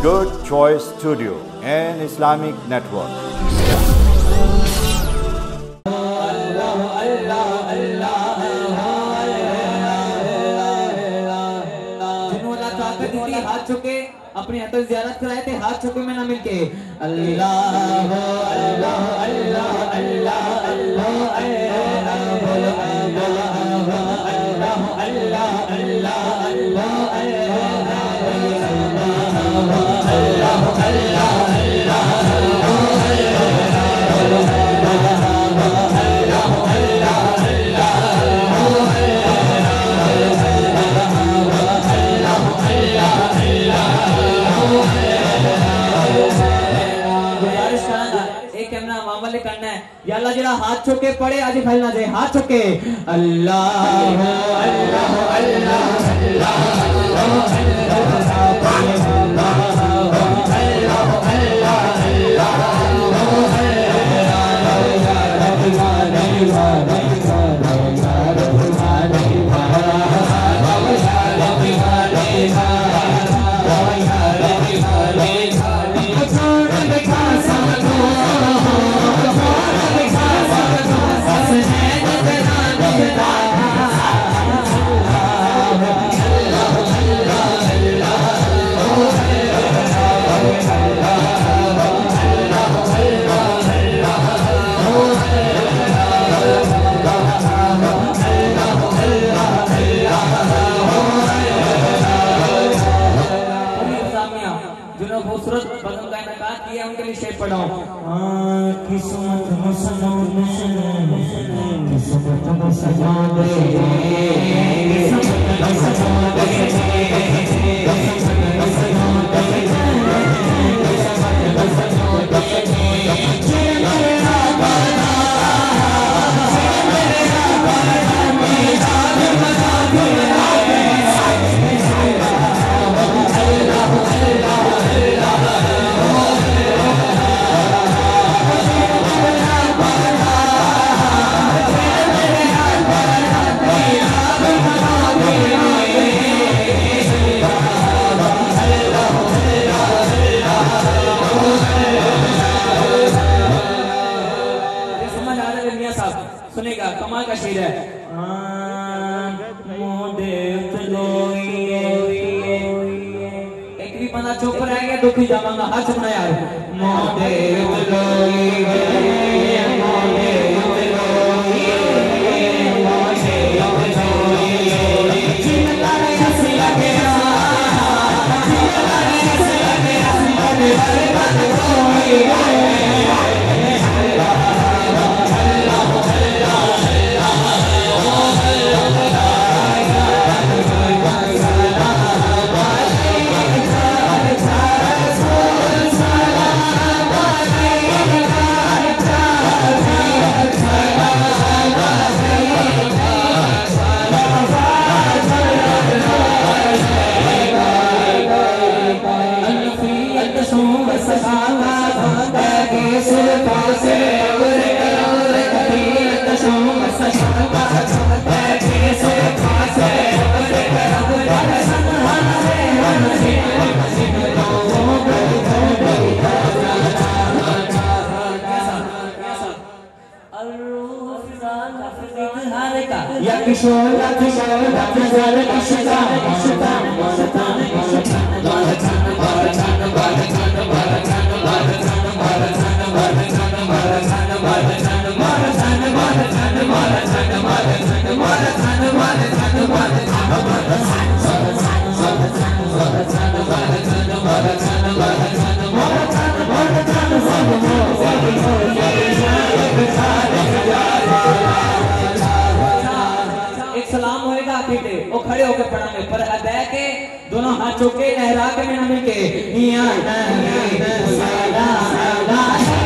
Good Choice Studio and Islamic Network. हाथ चुके अपने हाथों से ज़ियारत कराए थे, हाथ चुके में ना मिलके अल्लाह अल्लाह अल्लाह अल्लाह अल्लाह करना है या अल्लाह जरा हाथ चुके पड़े आज फैलना चाहिए हाथ चुके अल्लाह अल्लाह अल्लाह सुनेगा कमाल का शेर है एक भी बंदा चुप रहेगा दुखी जाऊंगा हाथ सुना यार वो खड़े होकर पढ़ाने पर अदा के दोनों हाथ चुके लहरा के में मिल के